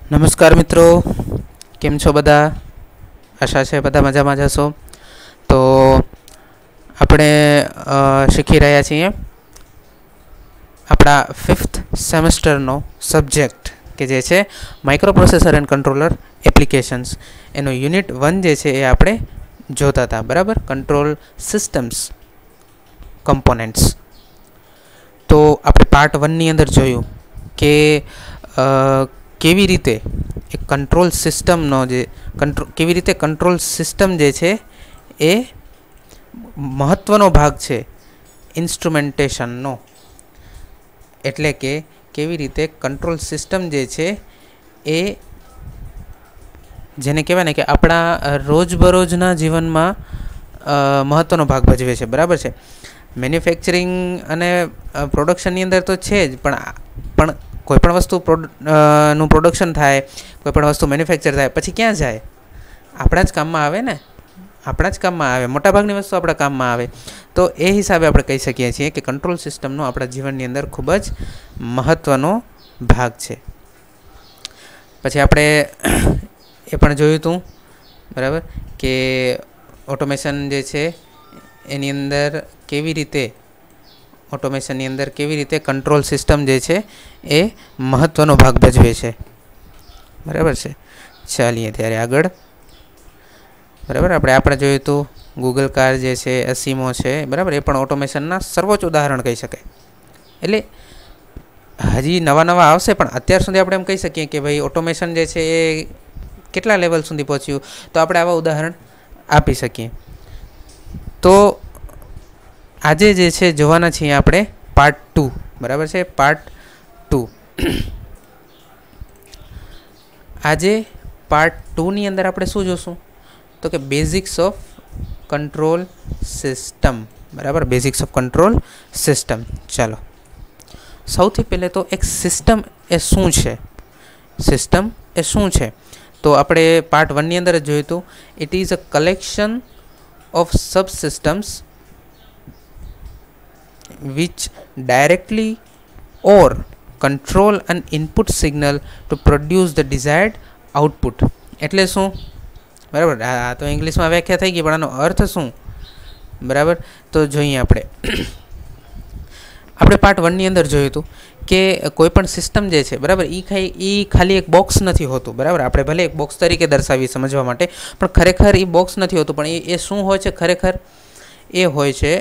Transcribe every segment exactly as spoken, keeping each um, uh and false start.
નમસ્કાર મિત્રો, કેમ છો બધા? આશા છે બધા મજામાં જ હશો. તો આપણે શીખી રહ્યા છીએ આપણા ફિફ્થ સેમેસ્ટરનો સબ્જેક્ટ કે જે છે microprocessor and controller applications. એનો યુનિટ વન જે છે એ આપણે જોતા હતા, બરાબર? Control systems components. તો આપણે પાર્ટ વનની અંદર જોયું કે કેવી રીતે એક કંટ્રોલ સિસ્ટમનો જે કંટ્રો કેવી રીતે કંટ્રોલ સિસ્ટમ જે છે એ મહત્ત્વનો ભાગ છે ઇન્સ્ટ્રુમેન્ટેશનનો. એટલે કે કેવી રીતે કંટ્રોલ સિસ્ટમ જે છે એ જેને કહેવાય ને કે આપણા રોજબરોજના જીવનમાં મહત્ત્વનો ભાગ ભજવે છે, બરાબર છે? મેન્યુફેક્ચરિંગ અને પ્રોડક્શનની અંદર તો છે જ, પણ પણ કોઈપણ વસ્તુ પ્રોડ નું પ્રોડક્શન થાય, કોઈપણ વસ્તુ મેન્યુફેક્ચર થાય, પછી ક્યાં જાય? આપણા જ કામમાં આવે ને, આપણા જ કામમાં આવે. મોટાભાગની વસ્તુ આપણા કામમાં આવે. તો એ હિસાબે આપણે કહી શકીએ છીએ કે કંટ્રોલ સિસ્ટમનો આપણા જીવનની અંદર ખૂબ જ મહત્ત્વનો ભાગ છે. પછી આપણે એ પણ જોયું હતું, બરાબર, કે ઓટોમેશન જે છે એની અંદર કેવી રીતે ઓટોમેશનની અંદર કેવી રીતે કંટ્રોલ સિસ્ટમ જે છે એ મહત્ત્વનો ભાગ ભજવે છે, બરાબર છે? ચાલીએ ત્યારે આગળ, બરાબર. આપણે આપણે જોયું હતું ગૂગલ કાર જે છે, અસીમો છે, બરાબર, એ પણ ઓટોમેશનના સર્વોચ્ચ ઉદાહરણ કહી શકાય. એટલે હજી નવા નવા આવશે, પણ અત્યાર સુધી આપણે એમ કહી શકીએ કે ભાઈ ઓટોમેશન જે છે એ કેટલા લેવલ સુધી પહોંચ્યું, તો આપણે આવા ઉદાહરણ આપી શકીએ. તો આજે જે છે જોવાના છીએ આપણે પાર્ટ ટુ, બરાબર છે? Part two. આજે પાર્ટ ટુની અંદર આપણે શું જોશું? તો કે બેઝિક્સ ઓફ કંટ્રોલ સિસ્ટમ, બરાબર? Basics of control system. ચાલો, સૌથી પહેલે તો એક સિસ્ટમ એ શું છે? સિસ્ટમ એ શું છે? તો આપણે પાર્ટ વનની અંદર જ જોયું હતું. It is a collection of subsystems which directly or control an input signal to produce the desired output. એટલે શું? બરાબર, આ તો ઇંગ્લિશમાં વ્યાખ્યા થઈ ગઈ, પણ આનો અર્થ શું? બરાબર, તો જોઈએ આપણે આપણે પાર્ટ વનની અંદર જોયું હતું કે કોઈ પણ સિસ્ટમ જે છે, બરાબર, એ ખાઈ એ ખાલી એક બોક્સ નથી હોતું, બરાબર? આપણે ભલે એક બોક્સ તરીકે દર્શાવી સમજવા માટે, પણ ખરેખર એ બોક્સ નથી હોતું. પણ એ એ શું હોય છે ખરેખર? એ હોય છે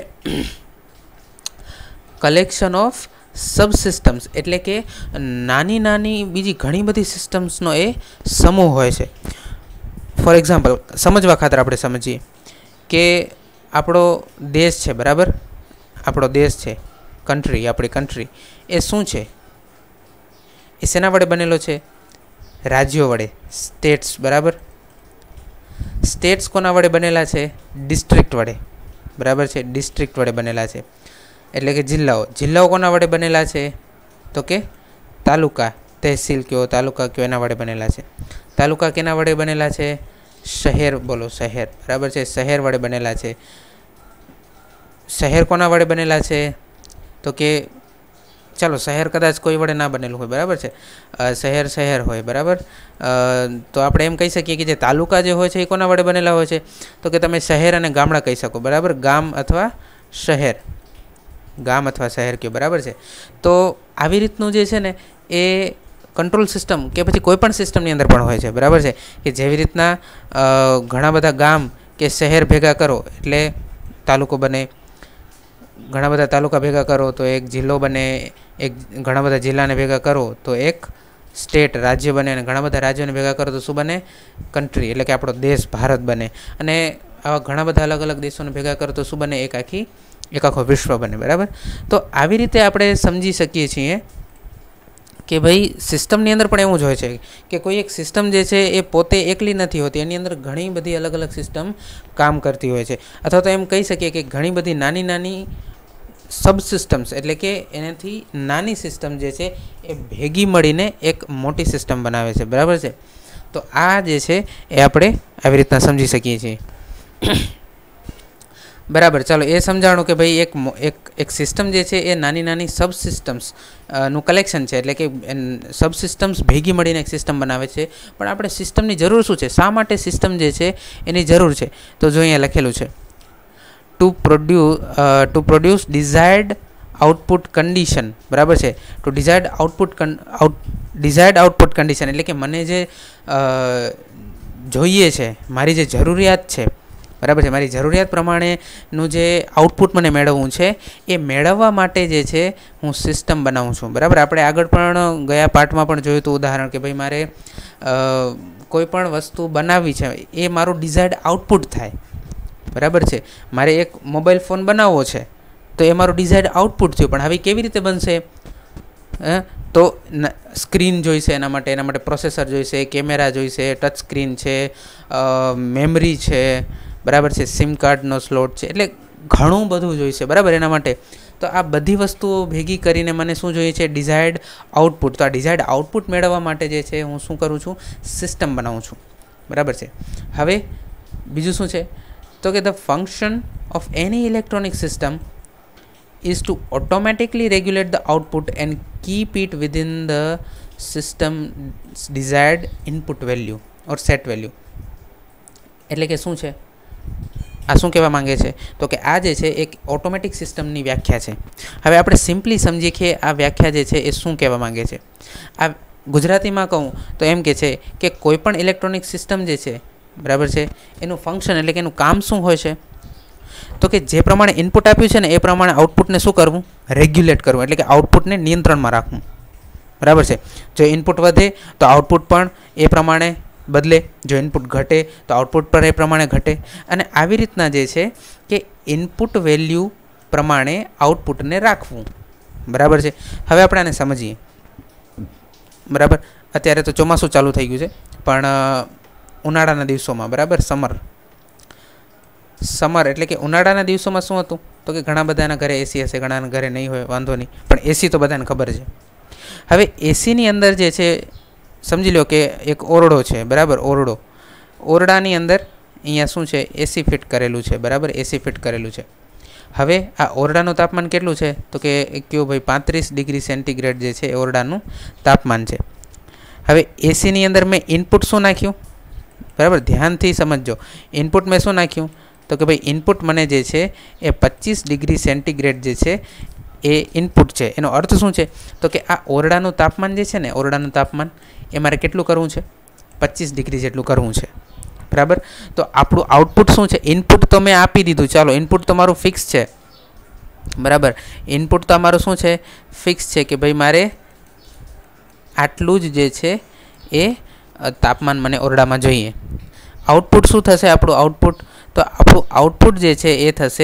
કલેક્શન ઓફ સબ સિસ્ટમ્સ. એટલે કે નાની નાની બીજી ઘણી બધી સિસ્ટમ્સનો એ સમૂહ હોય છે. ફોર એક્ઝામ્પલ, સમજવા ખાતર આપણે સમજીએ કે આપણો દેશ છે, બરાબર? આપણો દેશ છે, કન્ટ્રી, આપણી કન્ટ્રી એ શું છે? એ શેના વડે બનેલો છે? રાજ્યો વડે, સ્ટેટ્સ, બરાબર? સ્ટેટ્સ કોના વડે બનેલા છે? ડિસ્ટ્રિક્ટ વડે, બરાબર છે? ડિસ્ટ્રિક્ટ વડે બનેલા છે. એટલે કે જિલ્લાઓ જિલ્લાઓ કોના વડે બનેલા છે? તો કે તાલુકા, તહેસીલ કયો, તાલુકા કયો, એના વડે બનેલા છે. તાલુકા કેના વડે બનેલા છે? શહેર, બોલો, શહેર, બરાબર છે? શહેર વડે બનેલા છે. શહેર કોના વડે બનેલા છે? તો કે ચાલો, શહેર કદાચ કોઈ વડે ના બનેલું હોય, બરાબર છે? શહેર શહેર હોય, બરાબર? તો આપણે એમ કહી શકીએ કે જે તાલુકા જે હોય છે એ કોના વડે બનેલા હોય છે? તો કે તમે શહેર અને ગામડા કહી શકો, બરાબર? ગામ અથવા શહેર, ગામ અથવા શહેર કયો, બરાબર છે? તો આવી રીતનું જે છે ને એ કંટ્રોલ સિસ્ટમ કે પછી કોઈ પણ સિસ્ટમની અંદર પણ હોય છે, બરાબર છે? કે જેવી રીતના ઘણા બધા ગામ કે શહેર ભેગા કરો એટલે તાલુકો બને, ઘણા બધા તાલુકા ભેગા કરો તો એક જિલ્લો બને, એક ઘણા બધા જિલ્લાને ભેગા કરો તો એક સ્ટેટ, રાજ્ય બને, અને ઘણા બધા રાજ્યોને ભેગા કરો તો શું બને? કન્ટ્રી, એટલે કે આપણો દેશ, ભારત બને. અને આવા ઘણા બધા અલગ અલગ દેશોને ભેગા કરો તો શું બને? એક આખી એક આખો વિશ્વ બને, બરાબર? તો આવી રીતે આપણે સમજી શકીએ છીએ કે ભાઈ સિસ્ટમની અંદર પણ એવું જ હોય છે કે કોઈ એક સિસ્ટમ જે છે એ પોતે એકલી નથી હોતી, એની અંદર ઘણી બધી અલગ અલગ સિસ્ટમ કામ કરતી હોય છે. અથવા તો એમ કહી શકીએ કે ઘણી બધી નાની નાની સબ સિસ્ટમ્સ, એટલે કે એનાથી નાની સિસ્ટમ જે છે એ ભેગી મળીને એક મોટી સિસ્ટમ બનાવે છે, બરાબર છે? તો આ જે છે એ આપણે આવી રીતના સમજી શકીએ છીએ. બરાબર, ચાલો એ સમજાણું કે ભાઈ એક એક એક સિસ્ટમ જે છે એ નાની નાની સબ સિસ્ટમ્સ નું કલેક્શન છે, એટલે કે સબ સિસ્ટમ્સ ભેગી મળીને એક સિસ્ટમ બનાવે છે. પણ આપણે સિસ્ટમની જરૂર શું છે, શા માટે સિસ્ટમ જે છે એની જરૂર છે? તો જો અહીંયા લખેલું છે to produce to produce desired output condition. બરાબર છે, to desired output out desired output condition એટલે કે મને જે જોઈએ છે, મારી જે જરૂરિયાત છે, બરાબર છે, મારી જરૂરિયાત પ્રમાણેનું જે આઉટપુટ મને મેળવવું છે એ મેળવવા માટે જે છે હું સિસ્ટમ બનાવું છું. બરાબર, આપણે આગળ પણ ગયા પાર્ટમાં પણ જોયું હતું ઉદાહરણ કે ભાઈ મારે કોઈ પણ વસ્તુ બનાવવી છે, એ મારું ડિઝાયર્ડ આઉટપુટ થાય. બરાબર છે, મારે એક મોબાઈલ ફોન બનાવવો છે તો એ મારું ડિઝાયર્ડ આઉટપુટ થયું. પણ હવે કેવી રીતે બનશે? તો સ્ક્રીન જોઈશે, એના માટે એના માટે પ્રોસેસર જોઈશે, કેમેરા જોઈશે, ટચ સ્ક્રીન છે, મેમરી છે, બરાબર છે, સિમ કાર્ડનો સ્લોટ છે, એટલે ઘણું બધું જોઈશે. બરાબર, એના માટે તો આ બધી વસ્તુઓ ભેગી કરીને મને શું જોઈએ છે? Desired output. તો આ ડિઝાયર્ડ આઉટપુટ મેળવવા માટે જે છે હું શું કરું છું? સિસ્ટમ બનાવું છું. બરાબર છે. હવે બીજું શું છે? તો કે the function of any electronic system is to automatically regulate the output and keep it within the system's desired input value or set value. એટલે કે શું છે આ, શું કહેવા માંગે છે? તો કે આ જે છે એક ઓટોમેટિક સિસ્ટમની વ્યાખ્યા છે. હવે આપણે સિમ્પલી સમજીએ કે આ વ્યાખ્યા જે છે એ શું કહેવા માંગે છે. આ ગુજરાતીમાં કહું તો એમ કે છે કે કોઈ પણ ઇલેક્ટ્રોનિક સિસ્ટમ જે છે, બરાબર છે, એનું ફંક્શન એટલે કે એનું કામ શું હોય છે? તો કે જે પ્રમાણે ઇનપુટ આપ્યું છે ને એ પ્રમાણે આઉટપુટને શું કરવું? રેગ્યુલેટ કરવું, એટલે કે આઉટપુટને નિયંત્રણમાં રાખવું. બરાબર છે, જો ઇનપુટ વધે તો આઉટપુટ પણ એ પ્રમાણે બદલે, જો ઇનપુટ ઘટે તો આઉટપુટ પણ એ પ્રમાણે ઘટે. અને આવી રીતના જે છે કે ઇનપુટ વેલ્યુ પ્રમાણે આઉટપુટને રાખવું. બરાબર છે. હવે આપણે આને સમજીએ. બરાબર, અત્યારે તો ચોમાસું ચાલુ થઈ ગયું છે, પણ ઉનાળાના દિવસોમાં, બરાબર, સમર સમર એટલે કે ઉનાળાના દિવસોમાં શું હતું? તો કે ઘણા બધાના ઘરે એસી હશે, ઘણાના ઘરે નહીં હોય, વાંધો નહીં, પણ એસી તો બધાને ખબર છે. હવે એસીની અંદર જે છે, સમજી લો કે એક ઓરડો છે, બરાબર, ઓરડો ઓરડાની અંદર અહીંયા શું છે? એસી ફિટ કરેલું છે. બરાબર, એસી ફિટ કરેલું છે. હવે આ ઓરડાનું તાપમાન કેટલું છે? તો કે કયો ભાઈ પાંત્રીસ ડિગ્રી સેન્ટીગ્રેડ જે છે એ ઓરડાનું તાપમાન છે. હવે એસીની અંદર મેં ઇનપુટ શું નાખ્યું? બરાબર, ધ્યાનથી સમજજો. ઇનપુટ મેં શું નાખ્યું? તો કે ભાઈ ઇનપુટ મને જે છે એ પચીસ ડિગ્રી સેન્ટીગ્રેડ જે છે એ ઇનપુટ છે. એનો અર્થ શું છે? તો કે આ ઓરડાનું તાપમાન જે છે ને, ઓરડાનું તાપમાન એ મારે કેટલું કરવું છે? પચીસ ડિગ્રી જેટલું કરવું છે. બરાબર, તો આપણું આઉટપુટ શું છે? ઇનપુટ તો મેં આપી દીધું, ચાલો, ઇનપુટ તો મારું ફિક્સ છે. બરાબર, ઇનપુટ તો અમારું શું છે? ફિક્સ છે કે ભાઈ મારે આટલું જ જે છે એ તાપમાન મને ઓરડામાં જોઈએ. આઉટપુટ શું થશે આપણું? આઉટપુટ તો આપણું આઉટપુટ જે છે એ થશે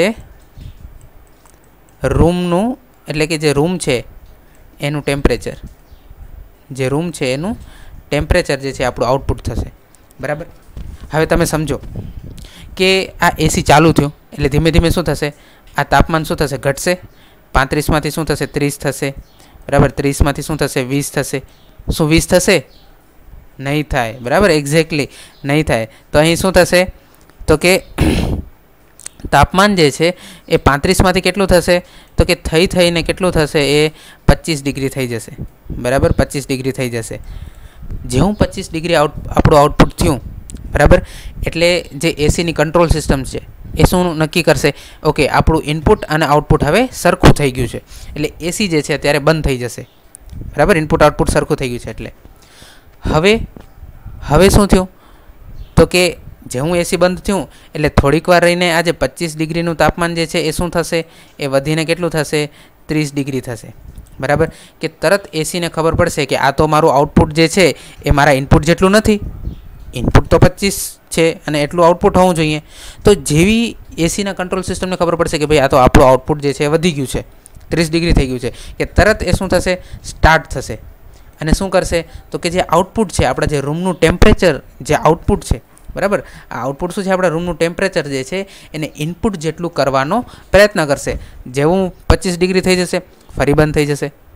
રૂમનું, એટલે કે જે રૂમ છે એનું ટેમ્પરેચર, જે રૂમ છે એનું ટેમ્પરેચર જે છે આપણું આઉટપુટ થશે. બરાબર, હવે તમે સમજો કે આ એસી ચાલુ થયું એટલે ધીમે ધીમે શું થશે? આ તાપમાન શું થશે? ઘટશે. પાંત્રીસમાંથી શું થશે? ત્રીસ થશે. બરાબર, ત્રીસમાંથી શું થશે? વીસ થશે. શું વીસ થશે? નહીં થાય. બરાબર, એક્ઝેક્ટલી નહીં થાય. તો અહીં શું થશે? તો કે તાપમાન જે છે એ પાંત્રીસમાંથી કેટલું થશે? તો કે થઈ થઈને કેટલું થશે? એ પચીસ ડિગ્રી થઈ જશે. બરાબર, પચીસ ડિગ્રી થઈ જશે. જેવું પચીસ ડિગ્રી આઉટ આપણું આઉટપુટ થયું, બરાબર, એટલે જે એસીની કંટ્રોલ સિસ્ટમ છે એ શું નક્કી કરશે? ઓકે, આપણું ઇનપુટ અને આઉટપુટ હવે સરખું થઈ ગયું છે, એટલે એસી જે છે અત્યારે બંધ થઈ જશે. બરાબર, ઇનપુટ આઉટપુટ સરખું થઈ ગયું છે એટલે હવે હવે શું થયું? તો કે જેવું એસી બંધ થયું એટલે થોડીક વાર રહીને આ જે પચીસ ડિગ્રીનું તાપમાન જે છે એ શું થશે? એ વધીને કેટલું થશે? ત્રીસ ડિગ્રી થશે. બરાબર, કે તરત એસીને ખબર પડશે કે આ તો મારું આઉટપુટ જે છે એ મારા ઇનપુટ જેટલું નથી. ઇનપુટ તો પચીસ છે અને એટલું આઉટપુટ હોવું જોઈએ. તો જેવી એસીના કંટ્રોલ સિસ્ટમને ખબર પડશે કે ભાઈ આ તો આપણું આઉટપુટ જે છે એ વધી ગયું છે, ત્રીસ ડિગ્રી થઈ ગયું છે, કે તરત એ શું થશે? સ્ટાર્ટ થશે. અને શું કરશે? તો કે જે આઉટપુટ છે, આપણા જે રૂમનું ટેમ્પરેચર જે આઉટપુટ છે, બરાબર, આ આઉટપુટ શું છે? આપણા રૂમનું ટેમ્પરેચર જે છે એને ઇનપુટ જેટલું કરવાનો પ્રયત્ન કરશે. જેવું પચીસ ડિગ્રી થઈ જશે ફરી બંધ થઈ જશે.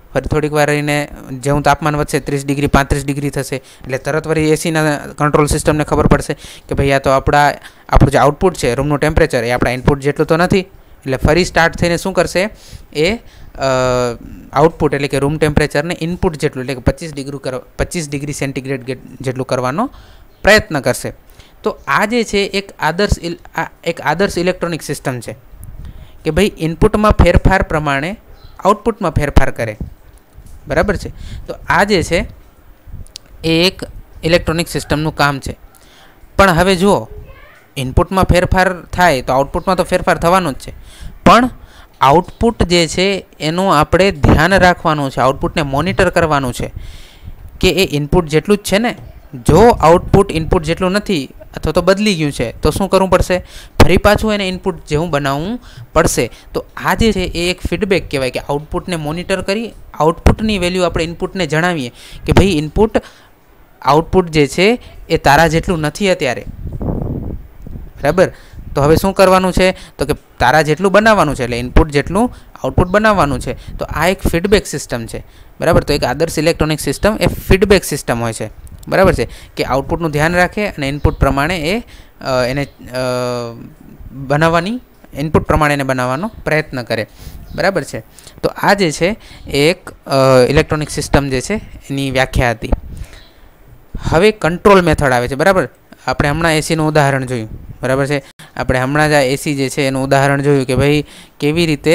ફરી થોડીક વાર રહીને જેવું તાપમાન વધશે ત્રીસ ડિગ્રી પાંત્રીસ ડિગ્રી થશે એટલે તરત વળી એસીના કંટ્રોલ સિસ્ટમને ખબર પડશે કે ભાઈ આ તો આપણા આપણું જે આઉટપુટ છે રૂમનું ટેમ્પરેચર એ આપણા ઇનપુટ જેટલું તો નથી. એટલે ફરી સ્ટાર્ટ થઈને શું કરશે, એ આઉટપુટ એટલે કે રૂમ ટેમ્પરેચરને ઇનપુટ જેટલું એટલે કે પચીસ ડિગ્રી કર પચીસ ડિગ્રી સેન્ટીગ્રેડ જેટલું કરવાનો પ્રયત્ન કરશે. તો આ જે છે એક આદર્શ એક આદર્શ ઇલેક્ટ્રોનિક સિસ્ટમ છે કે ભાઈ ઇનપુટમાં ફેરફાર પ્રમાણે આઉટપુટમાં ફેરફાર કરે. બરાબર છે. તો આ જે છે એ એક ઇલેક્ટ્રોનિક સિસ્ટમનું કામ છે. પણ હવે જુઓ, ઇનપુટમાં ફેરફાર થાય તો આઉટપુટમાં તો ફેરફાર થવાનો જ છે, પણ આઉટપુટ જે છે એનું આપણે ધ્યાન રાખવાનું છે, આઉટપુટને મોનિટર કરવાનું છે કે એ ઇનપુટ જેટલું જ છે ને. જો આઉટપુટ ઇનપુટ જેટલું નથી અથવા તો બદલી ગયું છે તો શું કરવું પડશે, ફરી પાછું એને ઇનપુટ જેવું બનાવવું પડશે. તો આ જે છે એ એક ફીડબેક કહેવાય કે આઉટપુટને મોનિટર કરી આઉટપુટની વેલ્યુ આપણે ઇનપુટને જણાવીએ કે ભાઈ ઇનપુટ આઉટપુટ જે છે એ તારા જેટલું નથી અત્યારે. બરાબર. તો હવે શું કરવાનું છે, તો કે તારા જેટલું બનાવવાનું છે, એટલે ઇનપુટ જેટલું આઉટપુટ બનાવવાનું છે. તો આ એક ફીડબેક સિસ્ટમ છે. બરાબર. તો એક આદર્શ ઇલેક્ટ્રોનિક સિસ્ટમ એ ફીડબેક સિસ્ટમ હોય છે. બરાબર છે, કે આઉટપુટનું ધ્યાન રાખે અને ઇનપુટ પ્રમાણે એ એને બનાવવાની ઇનપુટ પ્રમાણે એને બનાવવાનો પ્રયત્ન કરે. બરાબર છે. તો આ જે છે એ એક ઇલેક્ટ્રોનિક સિસ્ટમ જે છે એની વ્યાખ્યા હતી. હવે કંટ્રોલ મેથડ આવે છે. બરાબર. આપણે હમણાં એસીનું ઉદાહરણ જોયું. બરાબર છે. આપણે હમણાં જ આ એસી જે છે એનું ઉદાહરણ જોયું કે ભાઈ કેવી રીતે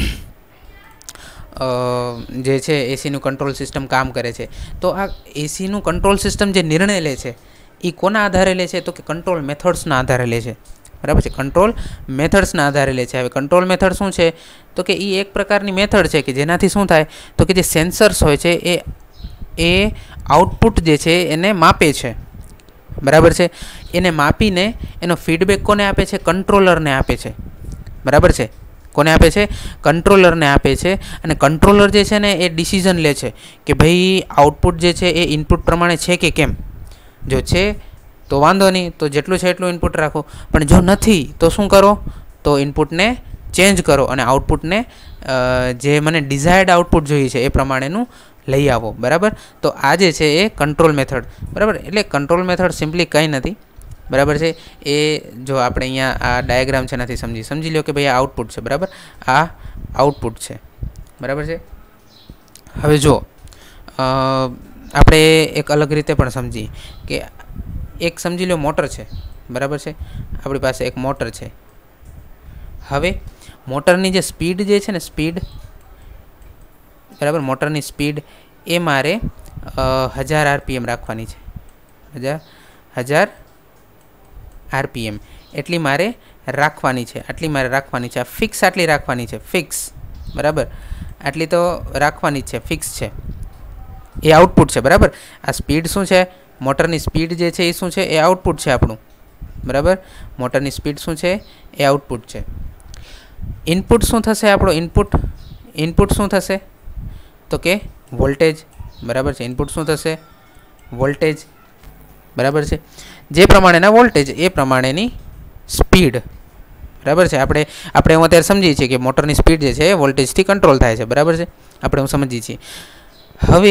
જે છે એસીનું કંટ્રોલ સિસ્ટમ કામ કરે છે. તો આ એસીનું કંટ્રોલ સિસ્ટમ જે નિર્ણય લે છે એ કોના આધારે લે છે, તો કે કંટ્રોલ મેથડ્સના આધારે લે છે. બરાબર છે. કંટ્રોલ મેથડ્સના આધારે લે છે. હવે કંટ્રોલ મેથડ શું છે, તો કે એ એક પ્રકારની મેથડ છે કે જેનાથી શું થાય, તો કે જે સેન્સર્સ હોય છે એ એ આઉટપુટ જે છે એને માપે છે. બરાબર છે. એને માપીને એનો ફીડબેક કોને આપે છે, કંટ્રોલરને આપે છે. બરાબર છે. કોને આપે છે, કંટ્રોલરને આપે છે. અને કંટ્રોલર જે છે ને એ ડિસિઝન લે છે કે ભાઈ આઉટપુટ જે છે એ ઇનપુટ પ્રમાણે છે કે કેમ. જો છે તો વાંધો નહીં, તો જેટલું છે એટલું ઇનપુટ રાખો, પણ જો નથી તો શું કરો, તો ઇનપુટને ચેન્જ કરો અને આઉટપુટને જે મને ડિઝાયર્ડ આઉટપુટ જોઈએ છે એ પ્રમાણેનું લઈ આવો. બરાબર. તો આ જે છે એ કંટ્રોલ મેથડ. બરાબર. એટલે કંટ્રોલ મેથડ સિમ્પલી કંઈ નથી. બરાબર છે. એ જો આપણે અહીંયા આ ડાયાગ્રામ છે નથી સમજી સમજી લો કે ભાઈ આ આઉટપુટ છે. બરાબર. આ આઉટપુટ છે. બરાબર છે. હવે જો આપણે એક અલગ રીતે પણ સમજીએ કે એક સમજી લો મોટર છે. બરાબર છે. આપણી પાસે એક મોટર છે. હવે મોટરની જે સ્પીડ જે છે ને સ્પીડ બરાબર મોટરની સ્પીડ એ મારે હજાર આરપીએમ રાખવાની છે. હજાર હજાર આરપીએમ એટલી મારે રાખવાની છે. આટલી મારે રાખવાની છે. આ ફિક્સ આટલી રાખવાની છે. ફિક્સ. બરાબર. આટલી તો રાખવાની જ છે. ફિક્સ છે. એ આઉટપુટ છે. બરાબર. આ સ્પીડ શું છે, મોટરની સ્પીડ જે છે એ શું છે, એ આઉટપુટ છે આપણું. બરાબર. મોટરની સ્પીડ શું છે, એ આઉટપુટ છે. ઇનપુટ શું થશે આપણો, ઇનપુટ ઇનપુટ શું થશે, તો કે વોલ્ટેજ. બરાબર છે. ઇનપુટ શું થશે, વોલ્ટેજ. બરાબર છે. જે પ્રમાણેના વોલ્ટેજ એ પ્રમાણેની સ્પીડ. બરાબર છે. આપણે આપણે હું અત્યારે સમજીએ છીએ કે મોટરની સ્પીડ જે છે એ વોલ્ટેજથી કંટ્રોલ થાય છે. બરાબર છે. આપણે હું સમજીએ છીએ. હવે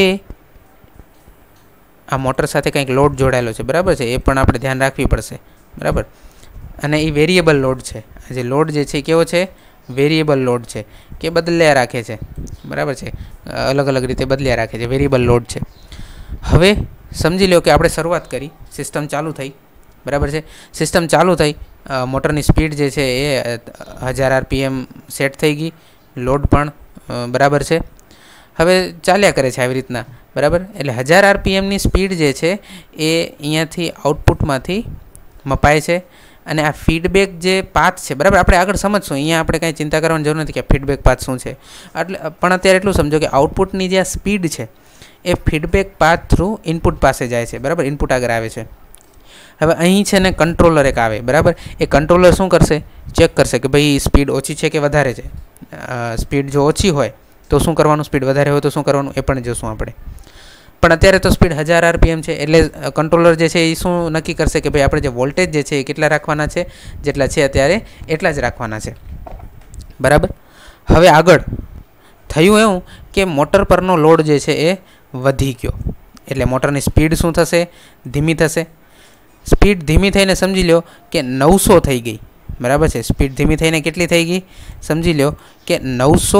આ મોટર સાથે કંઈક લોડ જોડાયેલો છે. બરાબર છે. એ પણ આપણે ધ્યાન રાખવી પડશે. બરાબર. અને એ વેરિયેબલ લોડ છે. જે લોડ જે છે કેવો છે, વેરિયેબલ લોડ છે કે બદલ્યા રાખે છે. બરાબર છે. અલગ અલગ રીતે બદલ્યા રાખે છે. વેરિયેબલ લોડ છે. હવે સમજી લો કે આપણે શરૂઆત કરી, સિસ્ટમ ચાલુ થઈ. બરાબર છે. સિસ્ટમ ચાલુ થઈ, મોટરની સ્પીડ જે છે એ હજાર આરપીએમ સેટ થઈ ગઈ, લોડ પણ બરાબર છે. હવે ચાલ્યા કરે છે આવી રીતના. બરાબર. એટલે હજાર આરપીએમની સ્પીડ જે છે એ અહીંયાથી આઉટપુટમાંથી મપાય છે. અને આ ફીડબેક જે પાથ છે, બરાબર, આપણે આગળ સમજશું. અહીંયા આપણે કાંઈ ચિંતા કરવાની જરૂર નથી કે ફીડબેક પાથ શું છે. એટલે પણ અત્યારે એટલું સમજો કે આઉટપુટની જે આ સ્પીડ છે એ ફીડબેક પાથ થ્રુ ઇનપુટ પાસે જાય છે. બરાબર. ઇનપુટ આગળ આવે છે. હવે અહીં છે ને કંટ્રોલર એક આવે. બરાબર. એ કંટ્રોલર શું કરશે, ચેક કરશે કે ભાઈ સ્પીડ ઓછી છે કે વધારે છે. સ્પીડ જો ઓછી હોય તો શું કરવાનું, સ્પીડ વધારે હોય તો શું કરવાનું, એ પણ જોશું આપણે. પણ અત્યારે તો સ્પીડ હજાર આરપીએમ છે એટલે કંટ્રોલર જે છે એ શું નક્કી કરશે કે ભાઈ આપણે જે વોલ્ટેજ જે છે એ કેટલા રાખવાના છે, જેટલા છે અત્યારે એટલા જ રાખવાના છે. બરાબર. હવે આગળ થયું એવું કે મોટર પરનો લોડ જે છે એ વધી ગયો, એટલે મોટરની સ્પીડ શું થશે? ધીમી થશે. સ્પીડ ધીમી થઈને સમજી લો કે નવસો થઈ ગઈ, બરાબર છે. સ્પીડ ધીમી થઈને કેટલી થઈ ગઈ? સમજી લો કે નવસો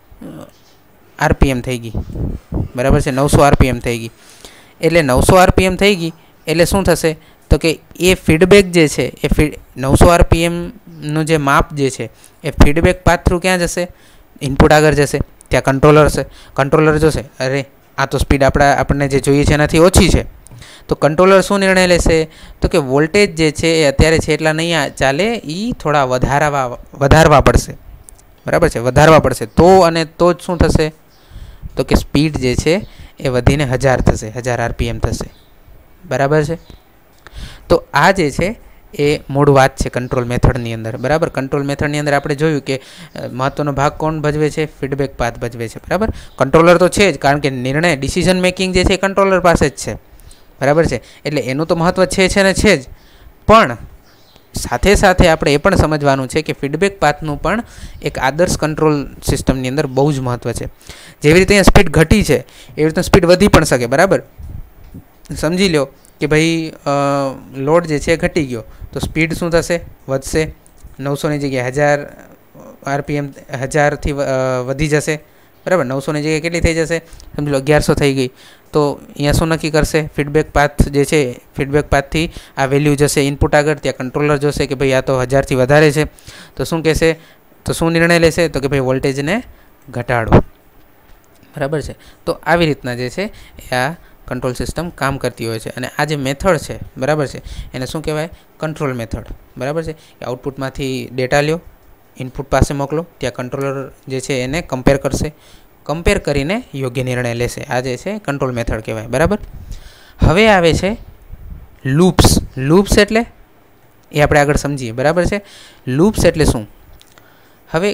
આરપીએમ થઈ ગઈ, બરાબર છે. નવસો આરપીએમ થઈ ગઈ એટલે નવસો આરપીએમ થઈ ગઈ એટલે શું થશે? તો કે એ ફીડબેક જે છે એ ફીડ નવસો આરપીએમનું જે માપ જે છે એ ફીડબેક પાથ થ્રુ ક્યાં જશે? ઇનપુટ આગળ જશે, ત્યાં કંટ્રોલર છે. કંટ્રોલર જોશે અરે આ તો સ્પીડ આપણા આપણને જે જોઈએ છે એનાથી ઓછી છે, તો કંટ્રોલર શું નિર્ણય લેશે? તો કે વોલ્ટેજ જે છે એ અત્યારે છે એટલા નહીં ચાલે, એ થોડા વધારવા વધારવા પડશે, બરાબર છે. વધારવા પડશે તો અને તો જ શું થશે? તો કે સ્પીડ જે છે એ વધીને હજાર થશે, હજાર આરપીએમ થશે, બરાબર છે. તો આ જે છે એ મૂળ વાત છે કંટ્રોલ મેથડની અંદર, બરાબર. કંટ્રોલ મેથડની અંદર આપણે જોયું કે મહત્ત્વનો ભાગ કોણ ભજવે છે? ફીડબેક પાથ ભજવે છે, બરાબર. કંટ્રોલર તો છે જ, કારણ કે નિર્ણય ડિસિઝન મેકિંગ જે છે એ કંટ્રોલર પાસે જ છે, બરાબર છે. એટલે એનું તો મહત્ત્વ છે છે ને છે જ, પણ સાથે સાથે આપણે એ પણ સમજવાનું છે કે ફીડબેક પાથનું પણ એક આદર્શ કંટ્રોલ સિસ્ટમની અંદર બહુ જ મહત્ત્વ છે. જેવી રીતે અહીંયા સ્પીડ ઘટી છે એવી રીતે સ્પીડ વધી પણ શકે, બરાબર. સમજી લો કે ભાઈ લોડ જે છે ઘટી ગયો તો સ્પીડ શું થશે? વધશે. નવસોની જગ્યાએ હજાર આરપીએમ હજારથી વધી જશે, બરાબર. નવસોની જગ્યાએ કેટલી થઈ જશે? સમજી લો અગિયારસો થઈ ગઈ. તો અહીંયા શું નક્કી કરશે? ફીડબેક પાથ જે છે ફીડબેક પાથથી આ વેલ્યુ જશે ઇનપુટ આગળ, ત્યાં કંટ્રોલર જોશે કે ભાઈ આ તો હજારથી વધારે છે, તો શું કહેશે? તો શું નિર્ણય લેશે? તો કે ભાઈ વોલ્ટેજને ઘટાડો, બરાબર છે. તો આવી રીતના જે છે એ આ કંટ્રોલ સિસ્ટમ કામ કરતી હોય છે. અને આ જે મેથડ છે, બરાબર છે, એને શું કહેવાય? કંટ્રોલ મેથડ, બરાબર છે. કે આઉટપુટમાંથી ડેટા લ્યો, ઇનપુટ પાસે મોકલો, ત્યાં કંટ્રોલર જે છે એને કમ્પેર કરશે, કમ્પેર કરીને યોગ્ય નિર્ણય લેશે. આ જે છે કંટ્રોલ મેથડ કહેવાય, બરાબર. હવે આવે છે લૂપ્સ. લૂપ્સ એટલે એ આપણે આગળ સમજીએ, બરાબર છે. લૂપ્સ એટલે શું? હવે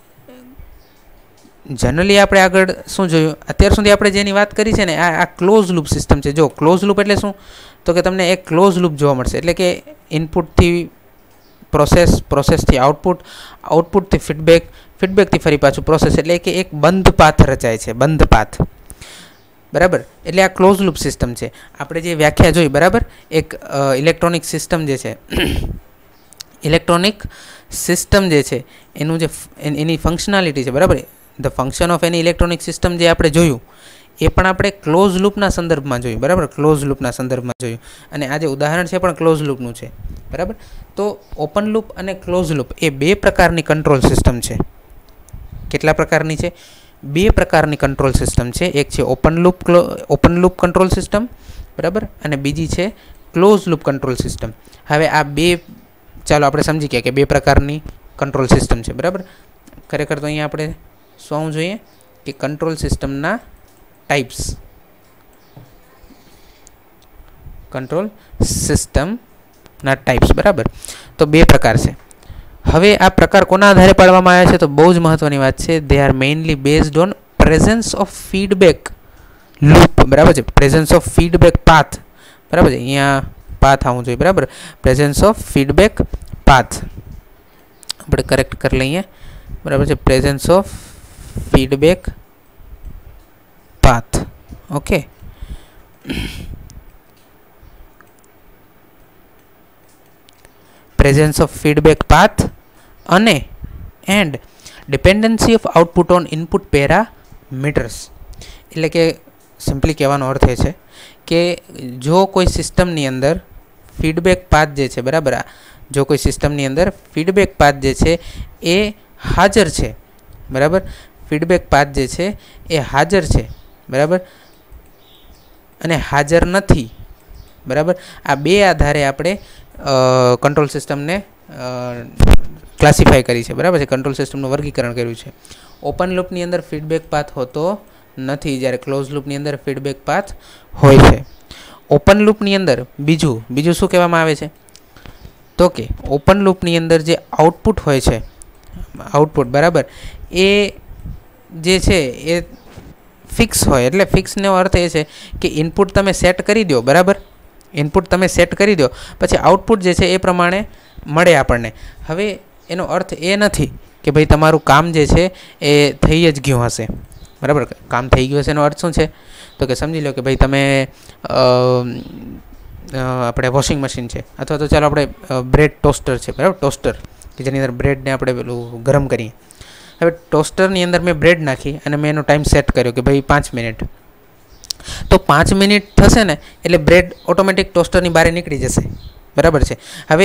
જનરલી આપણે આગળ શું જોયું? અત્યાર સુધી આપણે જેની વાત કરી છે ને આ આ ક્લોઝ લૂપ સિસ્ટમ છે. જો ક્લોઝ લૂપ એટલે શું? તો કે તમને એક ક્લોઝ લૂપ જોવા મળશે, એટલે કે ઇનપુટથી પ્રોસેસ, પ્રોસેસથી આઉટપુટ, આઉટપુટથી ફીડબેક, ફીડબેકથી ફરી પાછું પ્રોસેસ, એટલે કે એક બંધ પાથ રચાય છે, બંધ પાથ, બરાબર. એટલે આ ક્લોઝ લૂપ સિસ્ટમ છે. આપણે જે વ્યાખ્યા જોઈ, બરાબર, એક ઇલેક્ટ્રોનિક સિસ્ટમ જે છે, ઇલેક્ટ્રોનિક સિસ્ટમ જે છે એનું જે એની ફંક્શનાલિટી છે, બરાબર, the function of any electronic system જે આપણે જોયું એ પણ આપણે ક્લોઝ લૂપના સંદર્ભમાં જોયું, બરાબર. ક્લોઝ લૂપના સંદર્ભમાં જોયું. અને આ જે ઉદાહરણ છે પણ ક્લોઝ લૂપનું છે, બરાબર. તો ઓપન લૂપ અને ક્લોઝ લૂપ એ બે પ્રકારની કંટ્રોલ સિસ્ટમ છે. કેટલા પ્રકારની છે? બે પ્રકારની કંટ્રોલ સિસ્ટમ છે. એક છે open loop open loop control system, બરાબર, અને બીજી છે ક્લોઝ લૂપ કંટ્રોલ સિસ્ટમ. હવે આ બે ચાલો આપણે સમજી ગયા કે બે પ્રકારની કંટ્રોલ સિસ્ટમ છે, બરાબર. ખરેખર તો અહીંયા આપણે શું જોઈએ કે કંટ્રોલ સિસ્ટમના ટાઈપ્સ, કંટ્રોલ સિસ્ટમના ટાઈપ્સ, બરાબર. તો બે પ્રકાર છે. હવે આ પ્રકાર કોના આધારે પાડવામાં આવ્યા છે? તો બહુ જ મહત્વની વાત છે. They are mainly based on presence of feedback loop, બરાબર છે. પ્રેઝન્સ ઓફ ફીડબેક પાથ, બરાબર છે. અહીંયા પાથ આવવું જોઈએ, બરાબર. પ્રેઝન્સ ઓફ ફીડબેક પાથ આપણે કરેક્ટ કરી લઈએ, બરાબર છે. Presence of feedback path, okay. Presence of feedback path અને and dependency of output on input parameters. એટલે કે સિમ્પલી કહેવાનો અર્થ એ છે કે જો કોઈ સિસ્ટમની અંદર ફીડબેક પાથ જે છે, બરાબર, જો કોઈ સિસ્ટમની અંદર ફીડબેક પાથ જે છે એ હાજર છે, બરાબર, ફીડબેક પાથ જે છે એ હાજર છે, બરાબર, અને હાજર નથી, બરાબર. આ બે આધારે આપણે કંટ્રોલ સિસ્ટમને ક્લાસિફાય કરી છે, બરાબર છે. કંટ્રોલ સિસ્ટમનું વર્ગીકરણ કર્યું છે. ઓપન લૂપની અંદર ફીડબેક પાથ હોતો નથી, જ્યારે ક્લોઝ લૂપની અંદર ફીડબેક પાથ હોય છે. ઓપન લૂપની અંદર બીજું બીજું શું કહેવામાં આવે છે? તો કે ઓપન લૂપની અંદર જે આઉટપુટ હોય છે, આઉટપુટ, બરાબર, એ જે છે એ ફિક્સ હોય. એટલે ફિક્સનો અર્થ એ છે કે ઇનપુટ તમે સેટ કરી દો, બરાબર, ઇનપુટ તમે સેટ કરી દો પછી આઉટપુટ જે છે એ પ્રમાણે મળે આપણને. હવે એનો અર્થ એ નથી કે ભાઈ તમારું કામ જે છે એ થઈ જ ગયું હશે, બરાબર. કામ થઈ ગયું હશે એનો અર્થ શું છે? તો કે સમજી લો કે ભાઈ તમે આપણે વોશિંગ મશીન છે, અથવા તો ચાલો આપણે બ્રેડ ટોસ્ટર છે, બરાબર, ટોસ્ટર કે જેની અંદર બ્રેડને આપણે પેલું ગરમ કરીએ. હવે ટોસ્ટરની અંદર મેં બ્રેડ નાખી અને મેં એનો ટાઈમ સેટ કર્યો કે ભાઈ પાંચ મિનિટ. તો પાંચ મિનિટ થશે ને એટલે બ્રેડ ઓટોમેટિક ટોસ્ટરની બહાર નીકળી જશે, બરાબર છે. હવે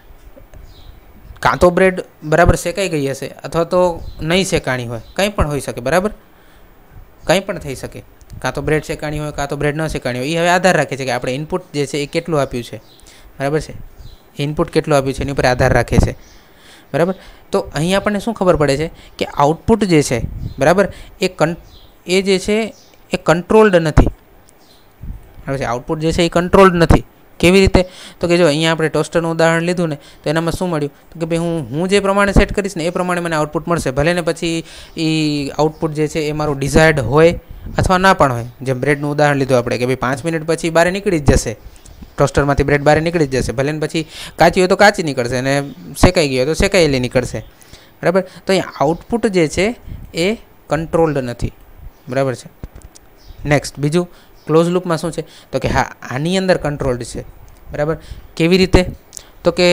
કાં તો બ્રેડ બરાબર શેકાઈ ગઈ હશે અથવા તો નહીં શેકાણી હોય, કંઈ પણ હોઈ શકે, બરાબર, કંઈ પણ થઈ શકે. કાં તો બ્રેડ શેકાણી હોય, કાં તો બ્રેડ ન શેકાણી હોય. એ હવે આધાર રાખે છે કે આપણે ઇનપુટ જે છે એ કેટલું આપ્યું છે, બરાબર છે. ઇનપુટ કેટલું આપ્યું છે એની ઉપર આધાર રાખે છે, બરાબર. તો અહીં આપણને શું ખબર પડે છે કે આઉટપુટ જે છે, બરાબર, એ કન એ જે છે એ કંટ્રોલ્ડ નથી, બરાબર છે. આઉટપુટ જે છે એ કંટ્રોલ્ડ નથી. કેવી રીતે? તો કે જો અહીંયા આપણે ટોસ્ટરનું ઉદાહરણ લીધું ને, તો એનામાં શું મળ્યું? તો કે ભાઈ હું હું જે પ્રમાણે સેટ કરીશ ને એ પ્રમાણે મને આઉટપુટ મળશે. ભલે ને પછી એ આઉટપુટ જે છે એ મારું ડિઝાયર્ડ હોય અથવા ના પણ હોય. જેમ બ્રેડનું ઉદાહરણ લીધું આપણે કે ભાઈ પાંચ મિનિટ પછી બહાર નીકળી જ જશે, ટોસ્ટરમાંથી બ્રેડ બહાર નીકળી જ જશે. ભલે ને પછી કાચી હોય તો કાચી નીકળશે અને શેકાઈ ગઈ હોય તો શેકાયેલી નીકળશે, બરાબર. તો અહીંયા આઉટપુટ જે છે એ કંટ્રોલ્ડ નથી, બરાબર છે. નેક્સ્ટ બીજું, ક્લોઝ લૂપમાં શું છે? તો કે હા, આની અંદર કંટ્રોલ્ડ છે, બરાબર. કેવી રીતે? તો કે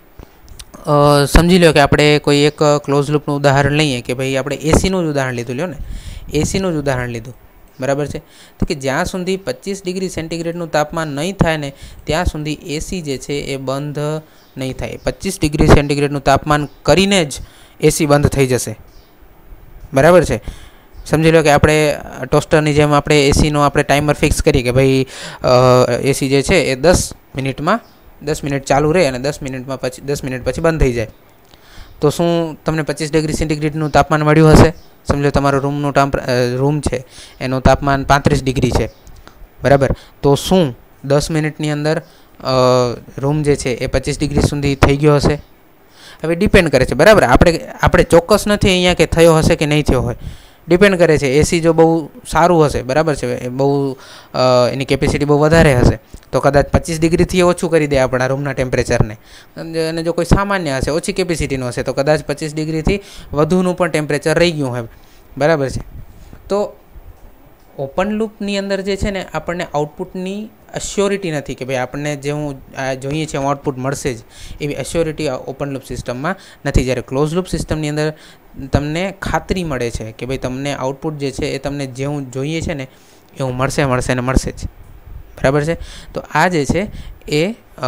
સમજી લો કે આપણે કોઈ એક ક્લોઝ લૂપનું ઉદાહરણ લઈએ કે ભાઈ આપણે એસીનું જ ઉદાહરણ લીધું, લ્યો ને, એસીનું જ ઉદાહરણ લીધું, બરાબર છે. તો કે જ્યાં સુધી પચીસ ડિગ્રી સેન્ટીગ્રેડનું તાપમાન નહીં થાય ને ત્યાં સુધી એસી જે છે એ બંધ નહીં થાય. પચીસ ડિગ્રી સેન્ટીગ્રેડનું તાપમાન કરીને જ એસી બંધ થઈ જશે, બરાબર છે. સમજી લો કે આપણે ટોસ્ટરની જેમ આપણે એસીનો આપણે ટાઈમર ફિક્સ કરીએ કે ભાઈ એસી જે છે એ દસ મિનિટમાં દસ મિનિટ ચાલુ રહે અને દસ મિનિટમાં પછી દસ મિનિટ પછી બંધ થઈ જાય. તો શું તમને પચીસ ડિગ્રી સેન્ટીગ્રેડનું તાપમાન મળ્યું હશે? સમજો તમારો રૂમનું ટામ રૂમ છે એનું તાપમાન પાંત્રીસ ડિગ્રી છે, બરાબર. તો શું દસ મિનિટની અંદર રૂમ જે છે એ પચીસ ડિગ્રી સુધી થઈ ગયો હશે? હવે ડિપેન્ડ કરે છે, બરાબર. આપણે આપણે ચોક્કસ નથી અહીંયા કે થયો હશે કે નહીં થયો હોય, ડિપેન્ડ કરે છે. એસી જો બહુ સારું હશે, બરાબર છે, બહુ એની કેપેસિટી બહુ વધારે હશે તો કદાચ પચીસ ડિગ્રીથી ઓછું કરી દે આપણા રૂમના ટેમ્પરેચરને. અને જો કોઈ સામાન્ય હશે, ઓછી કેપેસિટીનું હશે તો કદાચ પચીસ ડિગ્રીથી વધુનું પણ ટેમ્પરેચર રહી ગયું હોય, બરાબર છે. તો ઓપન લૂપની અંદર જે છે ને આપણને આઉટપુટની અશ્યોરિટી નથી કે ભાઈ આપણને જે હું જોઈએ છે આઉટપુટ મળશે જ, એવી અશ્યોરિટી ઓપન લૂપ સિસ્ટમમાં નથી. જ્યારે ક્લોઝ લૂપ સિસ્ટમની અંદર તમને ખાતરી મળે છે કે ભાઈ તમને આઉટપુટ જે છે એ તમને જેવું જોઈએ છે ને એવું મળશે મળશે ને મળશે જ, બરાબર છે. તો આ જે છે એ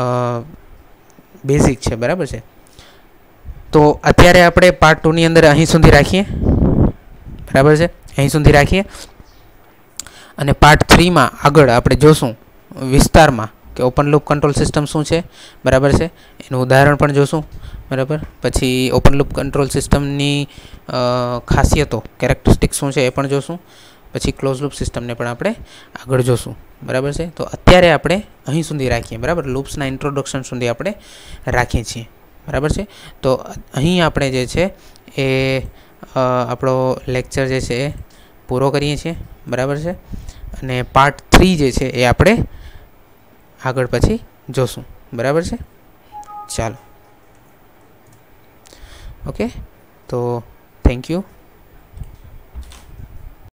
બેઝિક છે, બરાબર છે. તો અત્યારે આપણે પાર્ટ ટુની અંદર અહીં સુધી રાખીએ, બરાબર છે, અહીં સુધી રાખીએ. અને પાર્ટ થ્રીમાં આગળ આપણે જોશું વિસ્તારમાં કે ઓપન લૂપ કંટ્રોલ સિસ્ટમ શું છે, બરાબર છે, એનું ઉદાહરણ પણ જોશું, બરાબર. પછી ઓપન લૂપ કંટ્રોલ સિસ્ટમની ખાસિયતો, કેરેક્ટરિસ્ટિક્સ શું છે એ પણ જોશું. પછી ક્લોઝ લૂપ સિસ્ટમને પણ આપણે આગળ જોશું, બરાબર છે. તો અત્યારે આપણે અહીં સુધી રાખીએ, બરાબર. લૂપ્સના ઇન્ટ્રોડક્શન સુધી આપણે રાખીએ છીએ, બરાબર છે. તો અહીં આપણે જે છે એ આપણો લેક્ચર જે છે એ પૂરો કરીએ છીએ, બરાબર છે. અને પાર્ટ થ્રી જે છે એ આપણે આગળ પછી જોશું, બરાબર છે. ચાલો, ઓકે. તો થેન્ક યુ.